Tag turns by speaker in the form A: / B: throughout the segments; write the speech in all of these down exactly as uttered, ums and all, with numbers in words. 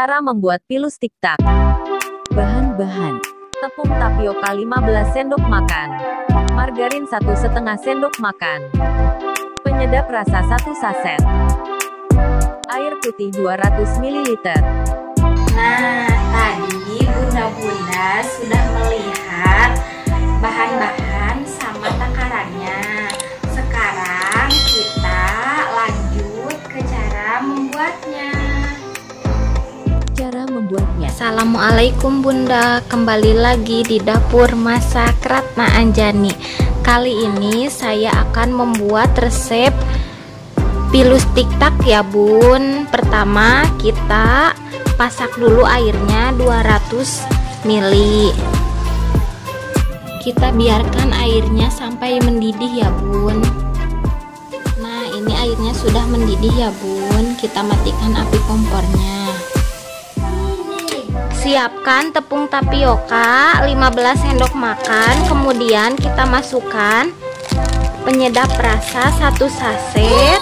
A: Cara membuat pilus tiktak. Bahan-bahan: tepung tapioka lima belas sendok makan, margarin satu setengah sendok makan, penyedap rasa satu saset, air putih dua ratus mililiter.
B: Nah, tadi bunda-bunda sudah melihat bahan-bahan sama takarannya. Sekarang kita lanjut ke cara membuatnya.
A: Cara membuatnya.
B: Assalamualaikum bunda, kembali lagi di dapur masak Ratna Anjani. Kali ini saya akan membuat resep pilus tiktak ya bun. Pertama kita pasak dulu airnya dua ratus mililiter. Kita biarkan airnya sampai mendidih ya bun. Nah ini airnya sudah mendidih ya bun. Kita matikan api kompornya. Siapkan tepung tapioka lima belas sendok makan. Kemudian kita masukkan penyedap rasa satu saset,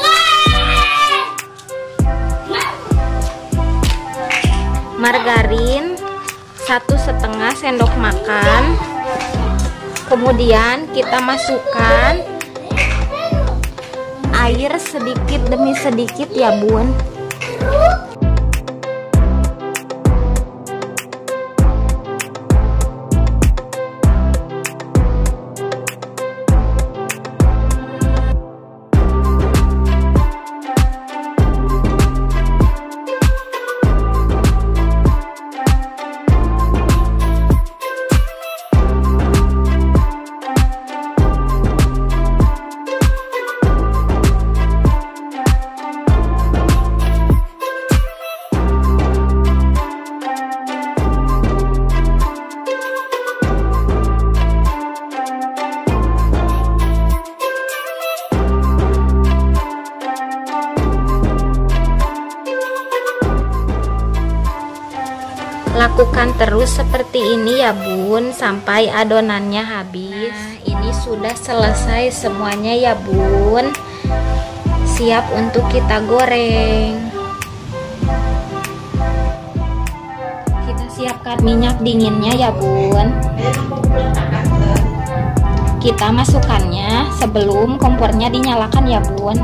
B: margarin satu setengah sendok makan. Kemudian kita masukkan air sedikit demi sedikit ya bun. Lakukan terus seperti ini ya bun sampai adonannya habis. Nah, ini sudah selesai semuanya ya bun. Siap untuk kita goreng. Kita siapkan minyak dinginnya ya bun. Kita masukkannya sebelum kompornya dinyalakan ya bun.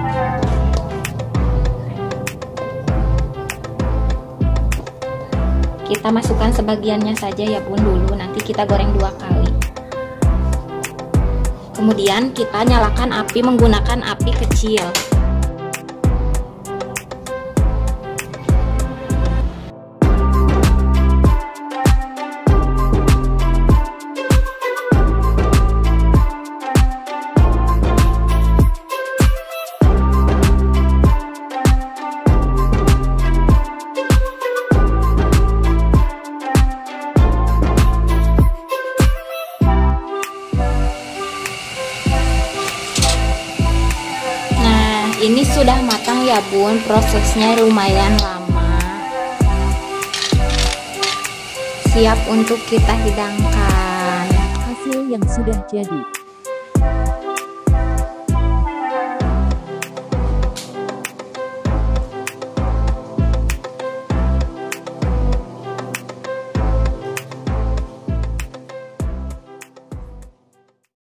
B: Kita masukkan sebagiannya saja ya bun dulu, nanti kita goreng dua kali. Kemudian kita nyalakan api menggunakan api kecil. Ini sudah matang ya bun, prosesnya lumayan lama. Siap untuk kita hidangkan.
A: Hasil yang sudah jadi.